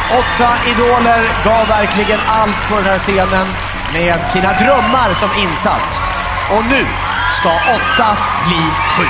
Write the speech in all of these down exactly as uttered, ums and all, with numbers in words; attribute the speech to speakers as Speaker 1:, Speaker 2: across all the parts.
Speaker 1: Åtta idoler gav verkligen allt på den här scenen med sina drömmar som insats. Och nu ska åtta bli sju.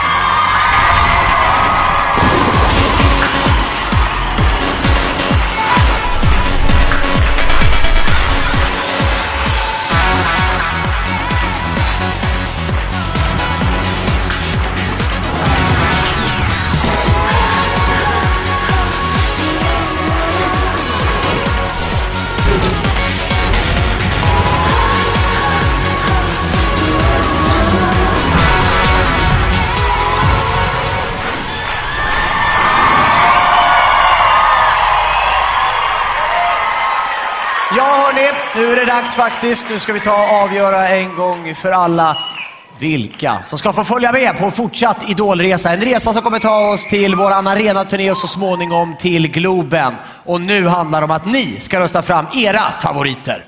Speaker 1: Ja hörni, nu är det dags faktiskt. Nu ska vi ta och avgöra en gång för alla vilka som ska få följa med på fortsatt idolresa. En resa som kommer ta oss till vår arena-turné och så småningom till Globen. Och nu handlar det om att ni ska rösta fram era favoriter.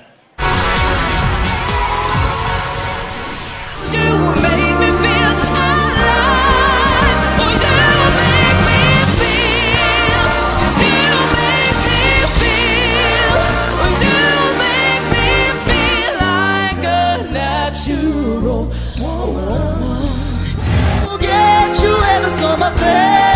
Speaker 2: My face,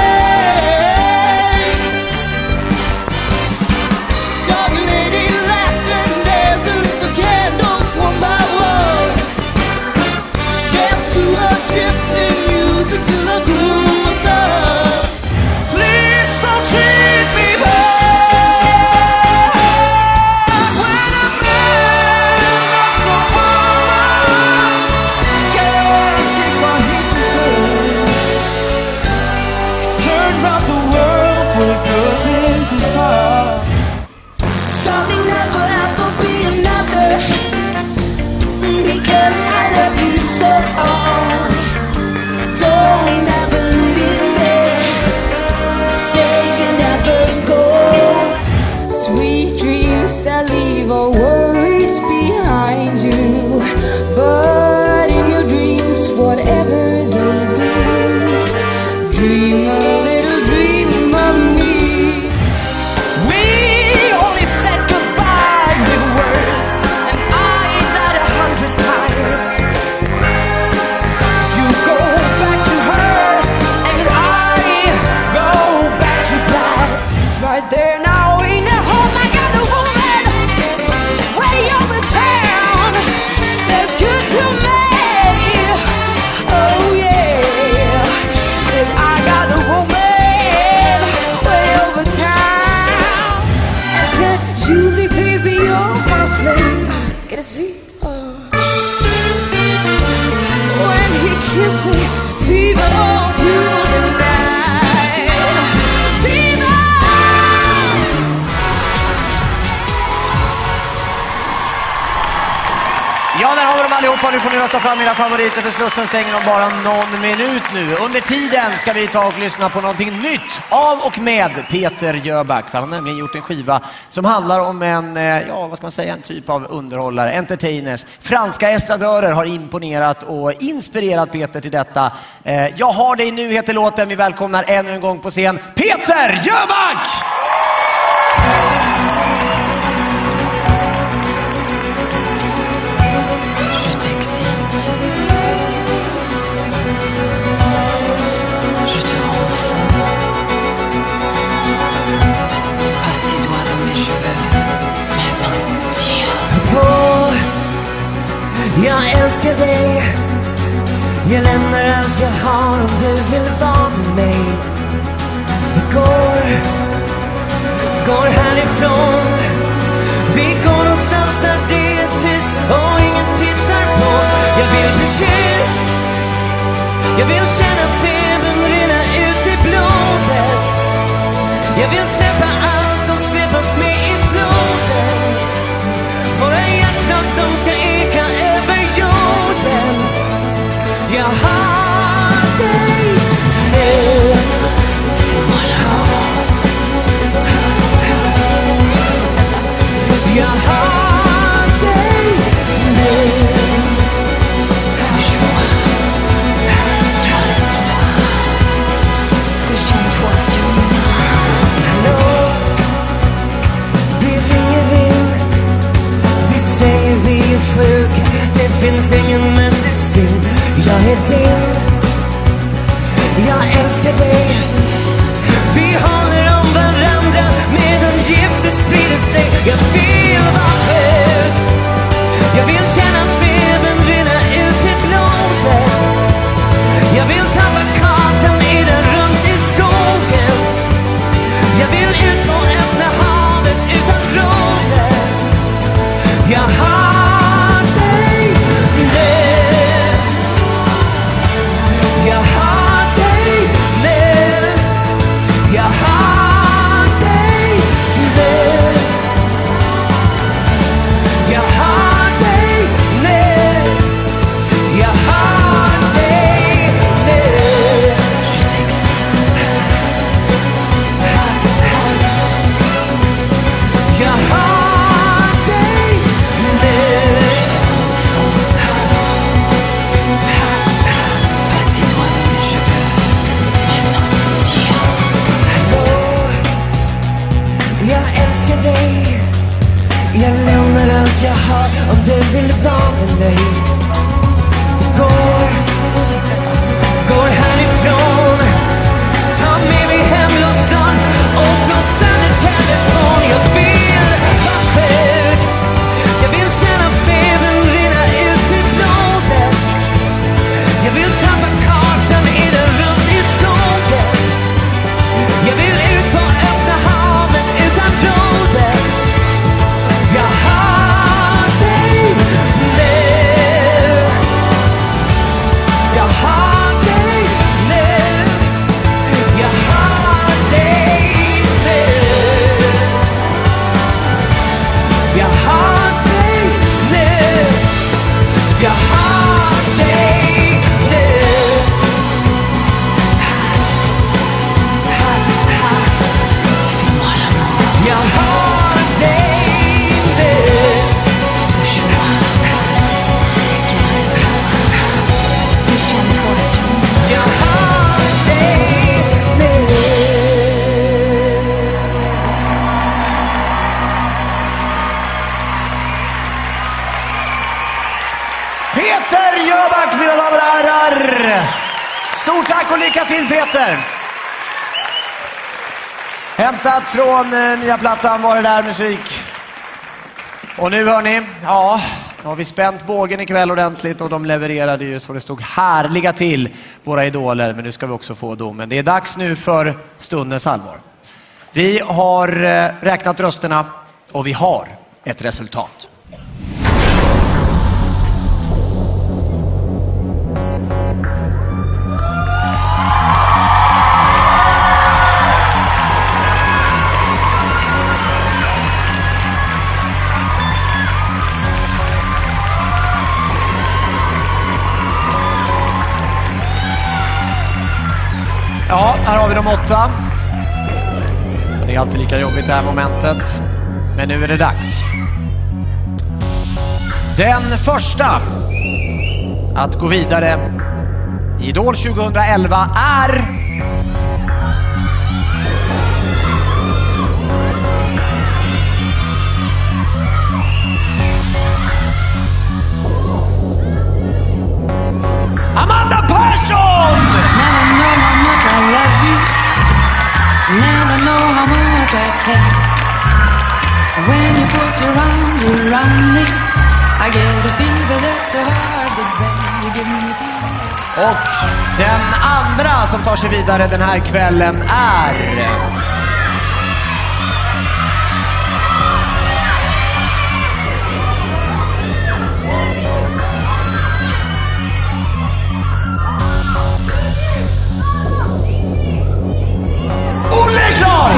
Speaker 2: dog lady laughed and danced, a little candle swung by one. Dance to a gypsy music till the gloom was done. Please don't treat me bad when a man loves a woman. Can't get what he deserves. Around the world for goodness is far.
Speaker 3: Darling, never ever be another, because I love you so. Don't ever leave me, say you never go.
Speaker 2: Sweet dreams that leave all worries behind you, but in your dreams, whatever they be, dream of see uh, when he kissed me, fever all through the night, fever.
Speaker 1: Ja, där har vi dem allihopa. Nu får ni rösta fram era favoriter, för Slussen stänger om bara någon minut nu. Under tiden ska vi ta och lyssna på någonting nytt av och med Peter Jöback. För han har nämligen gjort en skiva som handlar om en, ja vad ska man säga, en typ av underhållare, entertainers. Franska estradörer har imponerat och inspirerat Peter till detta. Jag har dig nu heter låten. Vi välkomnar ännu en gång på scen Peter Jöback!
Speaker 4: Jag älskar dig. Jag lämnar allt jag har om du vill vara med mig. Vi går, går härifrån. Vi går någonstans där det är tyst och ingen tittar på. Jag vill bli kysst. Jag vill känna febern rinna ut i blodet. Jag vill släppa allt och svepas med i floden. Våra hjärtslag, de ska eka över jorden. Jag har dig nu. Jag har dig nu.
Speaker 2: Touche-moi, caresse-moi, déchire-toi sur moi.
Speaker 4: I know finns ingen medicin. Jag är din, jag älskar dig. Vi håller om varandra medan giftet sprider sig. Jag vill vara hög, jag vill känna febern rinna ut i blodet. Jag vill tappa kartan i den runt i skogen. Jag vill ut på öppna havet utan roller. Jag har dig nu. Jag har dig nu. Jag har dig nu. Jag har dig nu. Jag har dig nu. Je t'excite. Jag har dig nu.
Speaker 2: Passe tes doigts dans mes cheveux, mais entiers.
Speaker 4: Jag älskar dig. Jag lämnar allt jag har om du vill vara med mig. Vi går, går härifrån. Ta med mig hemlåsdörren och slå sönder telefon. Jag vill vara sjuk. Jag vill känna febern rinna ut i blodet. Jag vill tappa kartan i den runt i skogen. Jag vill ut på öppna havet utan roder. Jag har dig nu. Jag har dig nu. Jag har dig nu. Jag har dig nu. Jag har dig nu.
Speaker 2: Fais-moi l'amour,
Speaker 4: Jag har dig nu.
Speaker 2: touche-moi, caresse-moi, déchaîne-toi sur moi.
Speaker 4: Jag har dig nu.
Speaker 1: Peter Jöback, mina damer och herrar! Stort tack och lycka till, Peter! Hämtat från eh, nya plattan Var det där musik. Och nu hör ni, ja, nu har vi spänt bågen ikväll ordentligt och de levererade ju så det stod härliga till, våra idoler. Men nu ska vi också få domen. Det är dags nu för stundens allvar. Vi har eh, räknat rösterna och vi har ett resultat. Ja, här har vi de åtta. Det är alltid lika jobbigt det här momentet. Men nu är det dags. Den första att gå vidare i Idol tjugohundraelva är... Amanda Persson!
Speaker 2: Never know how much I love you. Never know how much I care. When you put your arms around me, I get a fever that's so hard to bear. You give me a fever.
Speaker 1: Och den andra som tar sig vidare den här kvällen är... Olle är klar!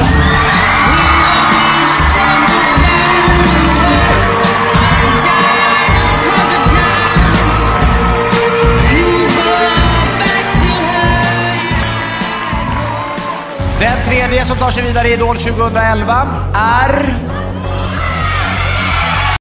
Speaker 1: Den tredje som tar sig vidare i Idol tjugohundraelva är...